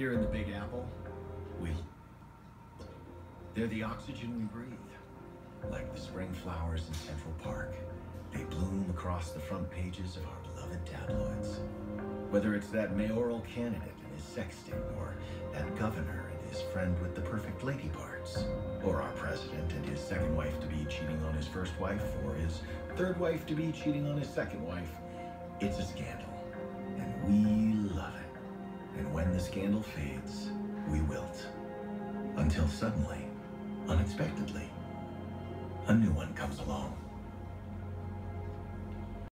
Here in the Big Apple, they're the oxygen we breathe. Like the spring flowers in Central Park, they bloom across the front pages of our beloved tabloids. Whether it's that mayoral candidate and his sexting, or that governor and his friend with the perfect lady parts, or our president and his second wife to be cheating on his first wife, or his third wife to be cheating on his second wife, it's a scandal, and we love it. And when the scandal fades, we wilt. Until suddenly, unexpectedly, a new one comes along.